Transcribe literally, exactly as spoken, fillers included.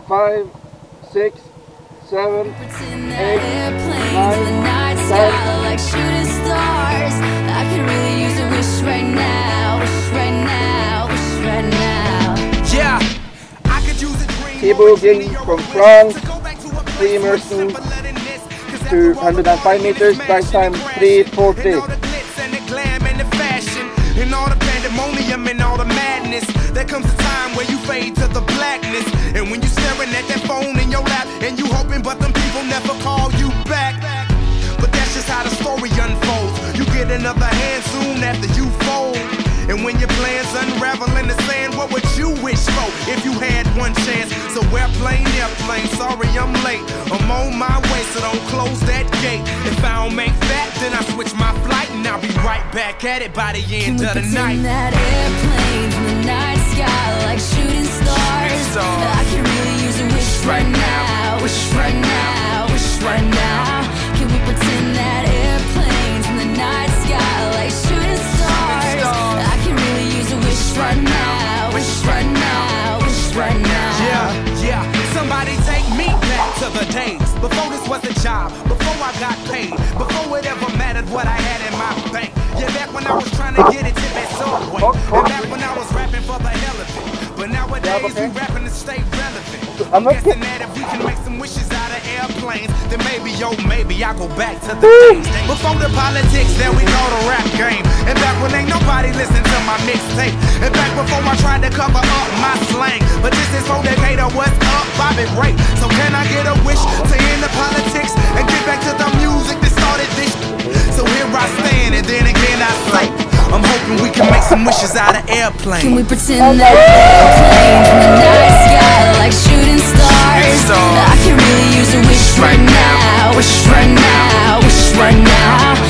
five, six, seven, eight, nine, ten. Like shooting stars. I can really use a wish right now. Wish right now. Wish right now. Yeah, I could use a dream. Tebooging from France, free immersion to one hundred five meters, drive time three forty. In all the pandemonium and all the madness, there comes a time where you fade to the blackness. And when you staring at that phone in your lap, and you hoping but them people never call you back. But that's just how the story unfolds. You get another hand soon after you fold. And when your plans unravel in the sand, what would you wish for if you had one chance? So airplane, airplane, sorry I'm late. I'm on my way, so don't close that gate. If I don't make that, then I switch my flight, and I'll be right back at it by the end of the night. That airplane in the night sky, like shooting stars. I can really use a wish right now. Wish right now. Wish right now. Can we pretend that airplanes in the night sky, like shooting stars? I can really use a wish right now. Wish right now. Wish right now. Yeah, yeah. Somebody take me back to the days before this was a job, before I got paid, before it ever mattered what I had in my bank. Yeah, back when I was trying to get it to that Subway, and back when I was rapping for the hell of it. But nowadays we rapping to stay relevant. I'm guessing that if we can make some wishes out of airplanes, then maybe, yo, maybe I go back to the days before the politics that we call the rap game. And back when ain't nobody listened to my mixtape. And back before I tried to cover up my slang. But this is for Decatur, what's up, Bobby Ray? So can I get a wish to end the politics and get back to the music that started this? So here I stand, and then again I say, I'm hoping we can make some wishes out of airplanes. Can we pretend that airplanes in the night sky, like shooting stars? I can really use a wish right now. Wish right now. Wish right now.